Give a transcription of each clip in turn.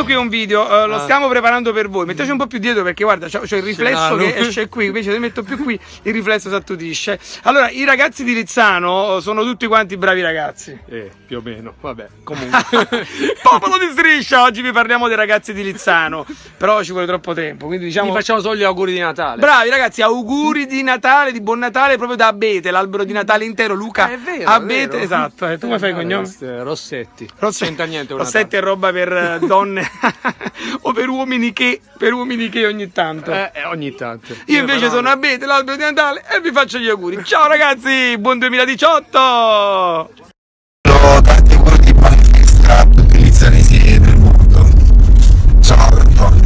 questo qui è un video, lo stiamo preparando per voi. Metteci un po' più dietro perché guarda, c'è il riflesso che esce qui, invece se metto più qui il riflesso si attutisce. Allora, i ragazzi di Lizzano sono tutti quanti bravi ragazzi. Più o meno, vabbè, comunque. Popolo di Striscia, oggi vi parliamo dei ragazzi di Lizzano, però ci vuole troppo tempo, quindi diciamo... Gli facciamo solo gli auguri di Natale. Bravi ragazzi, auguri di Natale, di buon Natale proprio da Abete, l'albero di Natale intero, Luca. È vero, Abete, è vero. esatto. Tu come fai il cognome? Rossetti. Rossetti. Niente, Rossetti è roba per donne o per uomini che ogni tanto. Ogni tanto. Io invece sono Abete, l'albero di Natale, e vi faccio gli auguri. Ciao ragazzi, buon 2018! Tanti auguri di buona festa a tutti i lizzanesi del mondo. Ciao Antonio.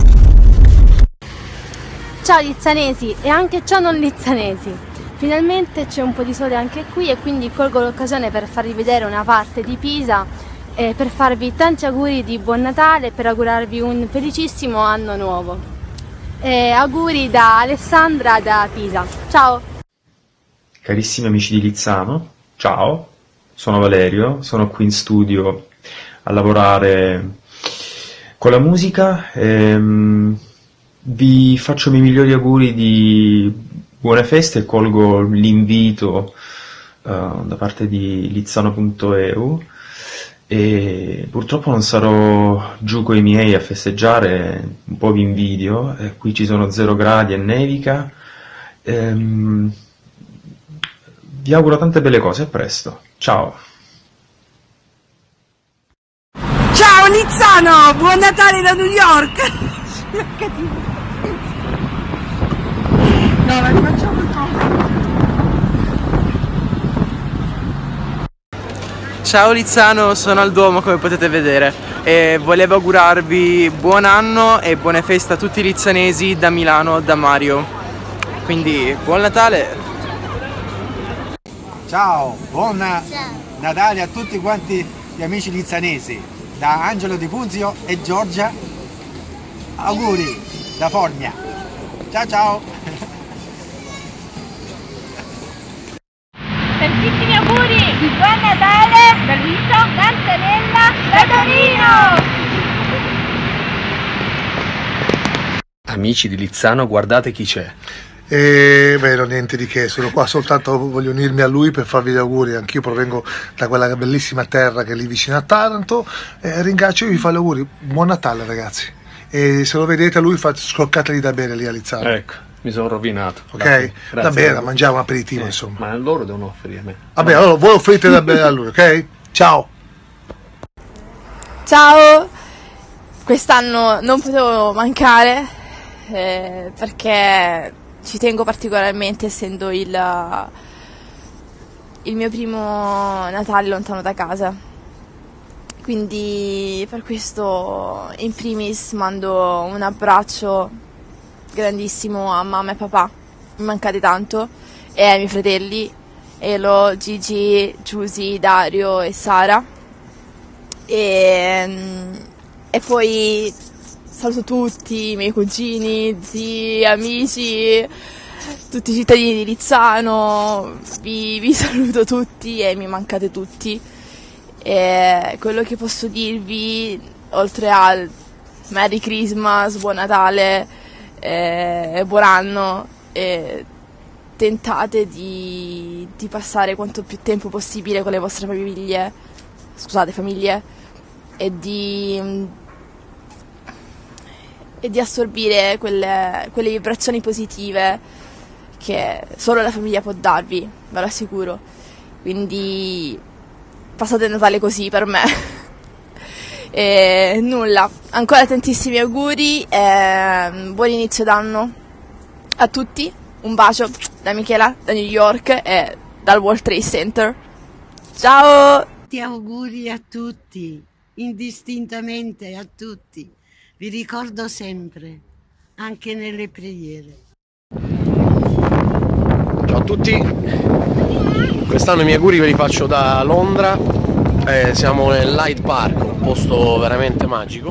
Ciao lizzanesi e anche ciao non lizzanesi. Finalmente c'è un po' di sole anche qui e quindi colgo l'occasione per farvi vedere una parte di Pisa e per farvi tanti auguri di buon Natale e per augurarvi un felicissimo anno nuovo. Auguri da Alessandra da Pisa. Ciao! Carissimi amici di Lizzano, ciao, sono Valerio, sono qui in studio a lavorare con la musica e vi faccio i miei migliori auguri di buone feste e colgo l'invito da parte di lizzano.eu e purtroppo non sarò giù con i miei a festeggiare, un po' vi invidio, qui ci sono 0 gradi e nevica. Vi auguro tante belle cose, a presto, ciao! Ciao Lizzano, buon Natale da New York! No, la rifacciamo il coso. Ciao Lizzano, sono al Duomo come potete vedere e volevo augurarvi buon anno e buone feste a tutti i lizzanesi da Milano, da Mario. Quindi buon Natale! Ciao, buon Natale a tutti quanti gli amici lizzanesi, da Angelo Di Punzio e Giorgia, auguri da Formia, ciao ciao! Tantissimi auguri di buon Natale da Luisa, da Antonella, da Torino! Amici di Lizzano, guardate chi c'è. Beh, no, niente di che, sono qua soltanto, voglio unirmi a lui per farvi gli auguri. Anch'io provengo da quella bellissima terra che è lì vicino a Taranto, ringrazio e vi fa gli auguri. Buon Natale ragazzi, e se lo vedete a lui scroccategli da bere lì a Lizzano. Ecco, mi sono rovinato. Ok, da bere, da mangiare un aperitivo insomma. Ma loro devono offrire a me. Vabbè, allora voi offrite da bere a lui, ok? Ciao! Ciao! Quest'anno non potevo mancare perché ci tengo particolarmente, essendo il mio primo Natale lontano da casa. Quindi per questo in primis mando un abbraccio grandissimo a mamma e papà, mi mancate tanto, e ai miei fratelli, Elo, Gigi, Giusy, Dario e Sara. E poi saluto tutti, i miei cugini, zii, amici, tutti i cittadini di Lizzano, vi saluto tutti e mi mancate tutti. E quello che posso dirvi, oltre al Merry Christmas, Buon Natale e buon anno, tentate di passare quanto più tempo possibile con le vostre famiglie, e di assorbire quelle vibrazioni positive che solo la famiglia può darvi, ve lo assicuro. Quindi passate il Natale così per me. E nulla, ancora tantissimi auguri e buon inizio d'anno a tutti. Un bacio da Michela, da New York e dal World Trade Center. Ciao! Ti auguri a tutti, indistintamente a tutti. Vi ricordo sempre, anche nelle preghiere. Ciao a tutti, quest'anno i miei auguri ve li faccio da Londra, siamo nel Hyde Park, un posto veramente magico.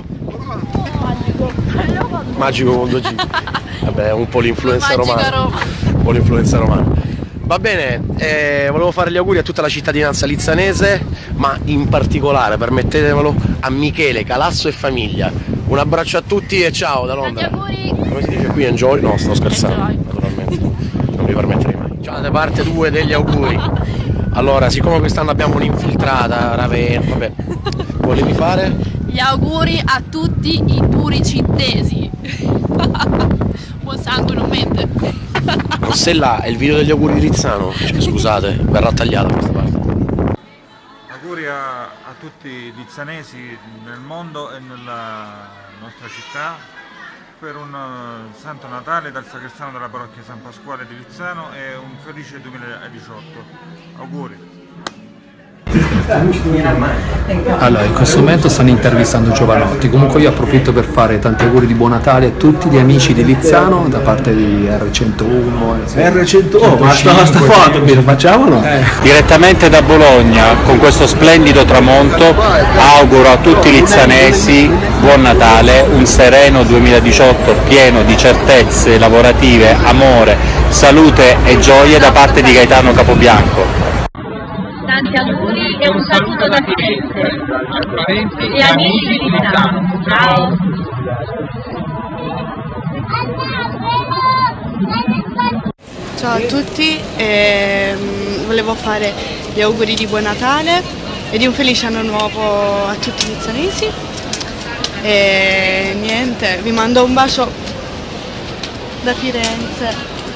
Magico con 2G, vabbè, un po' l'influenza romana. Un po' l'influenza romana. Va bene, volevo fare gli auguri a tutta la cittadinanza lizzanese, ma in particolare, permettetemelo, a Michele, Calasso e famiglia. Un abbraccio a tutti e ciao da Londra. Tanti auguri. Come si dice qui, enjoy? No, sto scherzando, naturalmente. Non mi permetterei mai. Ciao, da parte 2 degli auguri. Allora, siccome quest'anno abbiamo un'infiltrata, Ravenna, vabbè, volevi fare? Gli auguri a tutti i turicintesi. Buon sangue non mente. Se là è il video degli auguri di Lizzano, cioè, scusate, verrà tagliata questa parte. Auguri a tutti i lizzanesi nel mondo e nella nostra città per un Santo Natale dal sacrestano della parrocchia San Pasquale di Lizzano e un felice 2018. Auguri! Allora, in questo momento stanno intervistando Giovanotti, comunque io approfitto per fare tanti auguri di buon Natale a tutti gli amici di Lizzano da parte di R101. R101, ma sta foto lo facciamo? Direttamente da Bologna, con questo splendido tramonto, auguro a tutti i lizzanesi buon Natale, un sereno 2018 pieno di certezze lavorative, amore, salute e gioie da parte di Gaetano Capobianco. Tanti auguri e un saluto da Firenze e amici di Milano. Ciao! Ciao a tutti, volevo fare gli auguri di buon Natale e di un felice anno nuovo a tutti i lizzanesi e niente, vi mando un bacio da Firenze.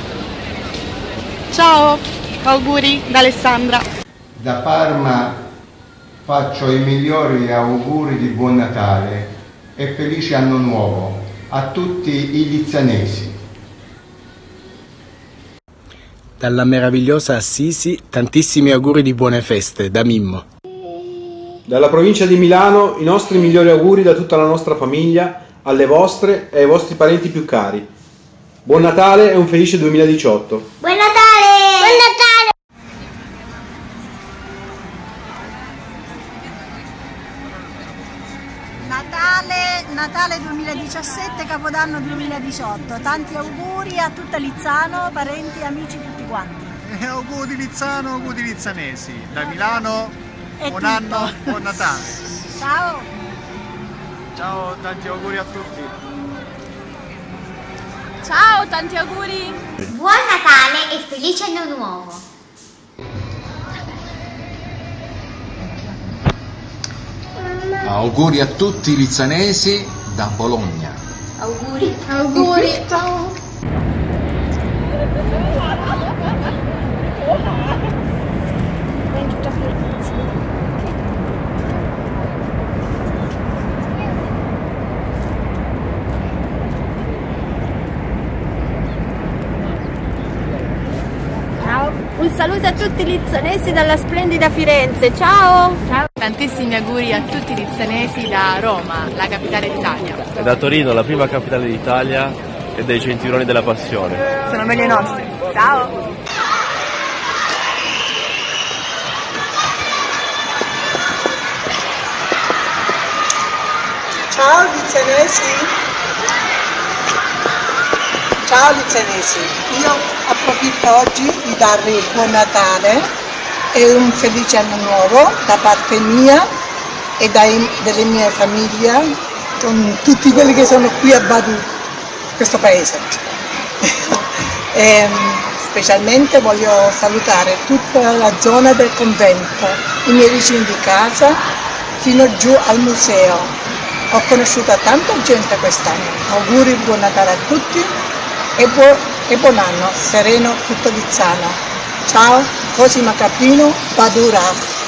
Ciao, auguri da Alessandra. Da Parma faccio i migliori auguri di buon Natale e felice anno nuovo a tutti i lizzanesi. Dalla meravigliosa Assisi tantissimi auguri di buone feste da Mimmo. Dalla provincia di Milano i nostri migliori auguri da tutta la nostra famiglia, alle vostre e ai vostri parenti più cari. Buon Natale e un felice 2018. Buon Natale! Buon Natale! Natale 2017, Capodanno 2018, tanti auguri a tutta Lizzano, parenti e amici tutti quanti. Auguri Lizzano, auguri lizzanesi, da Milano, buon anno, buon Natale. Ciao! Ciao, tanti auguri a tutti. Ciao, tanti auguri! Buon Natale e felice anno nuovo! Auguri a tutti i lizzanesi da Bologna. Auguri! Auguri! Ciao! Un saluto a tutti i lizzanesi dalla splendida Firenze, ciao! Ciao! Tantissimi auguri a tutti i lizzanesi da Roma, la capitale d'Italia. E da Torino, la prima capitale d'Italia e dei Centurioni della Passione. Sono meglio i nostri. Ciao! Ciao lizzanesi! Ciao lizzanesi! Io approfitto oggi di darvi buon Natale e un felice anno nuovo da parte mia e delle mie famiglie, con tutti quelli che sono qui a Badu, questo paese. Specialmente voglio salutare tutta la zona del convento, i miei vicini di casa, fino giù al museo. Ho conosciuto tanta gente quest'anno. Auguri, buon Natale a tutti e buon anno, sereno tutto Lizzano. Ciao, Cosima Caprino, Badura.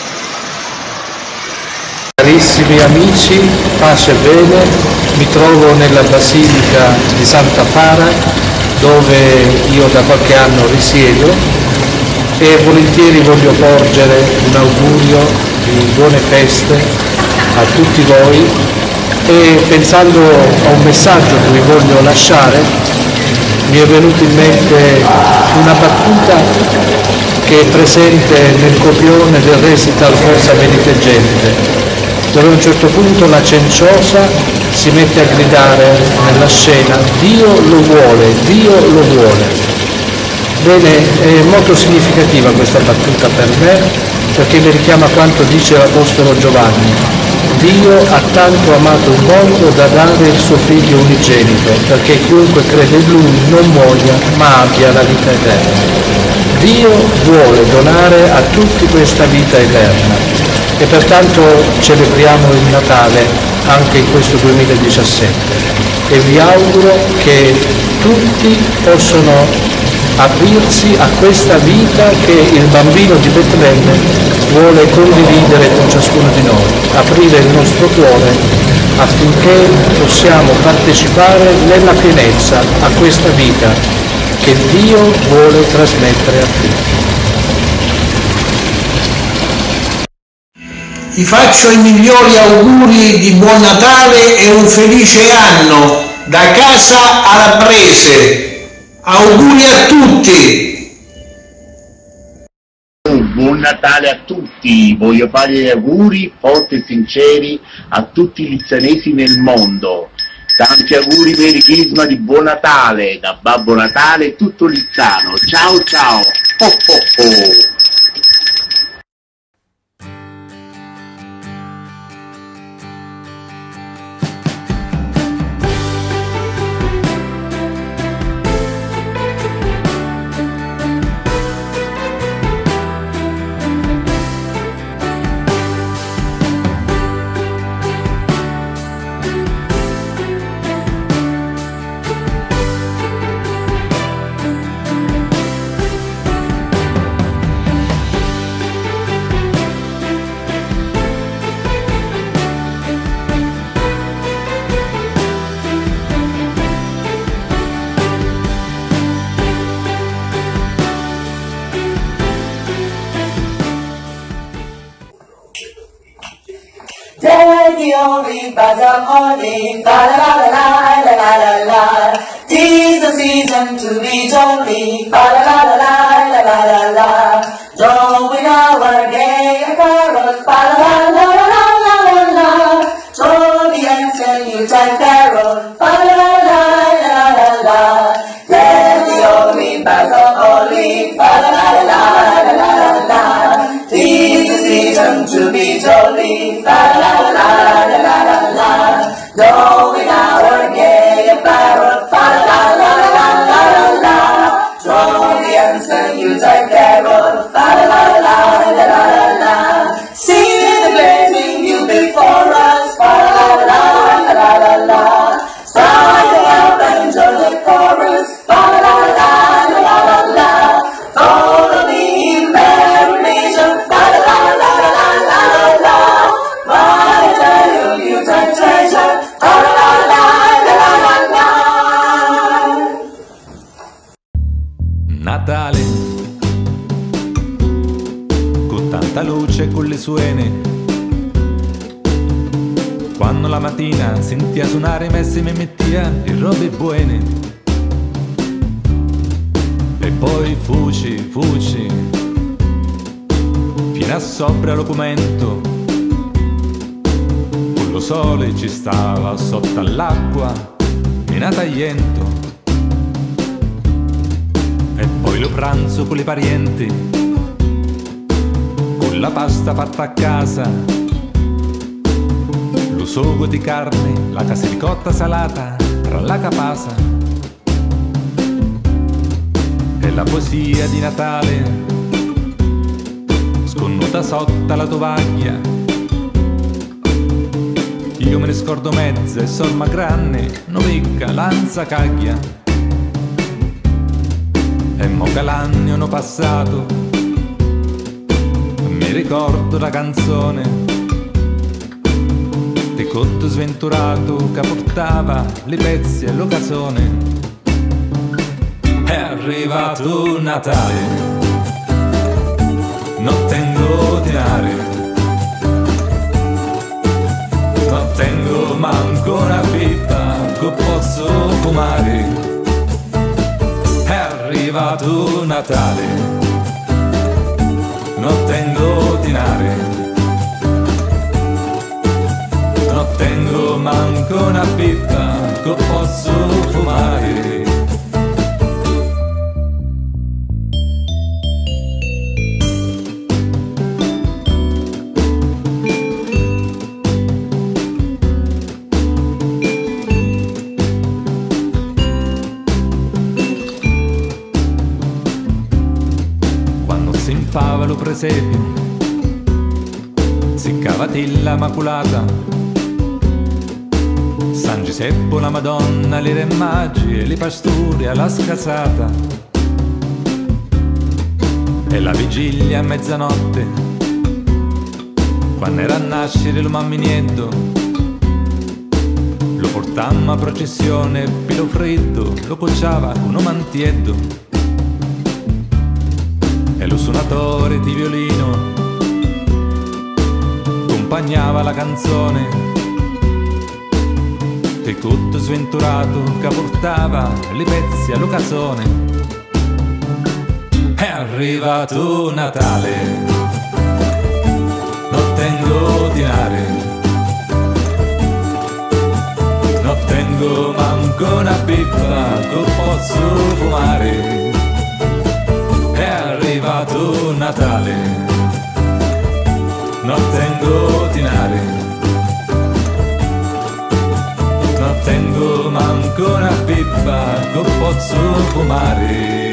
Carissimi amici, pace e bene, mi trovo nella Basilica di Santa Fara, dove io da qualche anno risiedo e volentieri voglio porgere un augurio di buone feste a tutti voi e pensando a un messaggio che vi voglio lasciare mi è venuta in mente una battuta che è presente nel copione del recital Forza Venite Gente, dove a un certo punto la cenciosa si mette a gridare nella scena Dio lo vuole, Dio lo vuole. Bene, è molto significativa questa battuta per me perché mi richiama quanto dice l'Apostolo Giovanni: Dio ha tanto amato il mondo da dare il suo figlio unigenito, perché chiunque crede in lui non muoia ma abbia la vita eterna. Dio vuole donare a tutti questa vita eterna e pertanto celebriamo il Natale anche in questo 2017 e vi auguro che tutti possano aprirsi a questa vita che il bambino di Betlemme vuole condividere con ciascuno di noi, aprire il nostro cuore affinché possiamo partecipare nella pienezza a questa vita che Dio vuole trasmettere a tutti. Vi faccio i migliori auguri di buon Natale e un felice anno da casa Alabrese. Auguri a tutti! Buon Natale a tutti! Voglio fare gli auguri forti e sinceri a tutti i lizzanesi nel mondo. Tanti auguri per il crisma di Buon Natale da Babbo Natale e tutto Lizzano. Ciao ciao! Oh, oh, oh. Only by the morning, la la la la la la la la. 'Tis the season to be jolly, la la la la la la la la. Join our gay carols, la la la la la la la. Throw the ancient Yuletide carol, la la la la la la. Let the only by the morning, la la la la la la. 'Tis the season to be jolly, la la la la. Going our gay apparel, fa la la la la la la. Throw the ancient Yuletide carol, fa la la la la la la. See the blazing view before us, fa la la la la la la. Striding out and join the chorus, fa la la la la la la. Follow me in merry nation, fa la la la la la la la. My tale Yuletide treasure. Natale, con tanta luce e con le suene, quando la mattina sentia suonare Messi mi mettia le robe buone, e poi fuci, fino a sopra l'ocumento, con lo sole ci stava sotto all'acqua, mina tagliento. E poi lo pranzo con le parienti, con la pasta fatta a casa, lo sugo di carne, la casericotta salata tra la capasa, e la poesia di Natale sconnuta sotto la tovaglia. Io me ne scordo mezza e somma granne, non picca, lanza caglia. E mo che l'anno hanno passato, mi ricordo la canzone di cotto sventurato che portava le pezzi e l'occasione. È arrivato Natale, non tengo denari, non tengo manco una pipa che posso fumare. È arrivato Natale, non tengo denari, non tengo manco una pipa che posso fumare. zeffava lo presepio, Siccavatilla Maculata, San Giuseppe, la Madonna, le Re Magi e le pasture alla Scasata. E la vigilia a mezzanotte, quando era a nascere lo mamminietto, lo portammo a processione, pilo freddo, lo cocciava con un mantietto. E lo suonatore di violino accompagnava la canzone, e tutto sventurato che portava le pezzi all'occasione. È arrivato Natale, non tengo dinare, non tengo manco una pippa che posso fumare. È arrivato Natale, non tengo dinare, non tengo manco una pippa che posso fumare.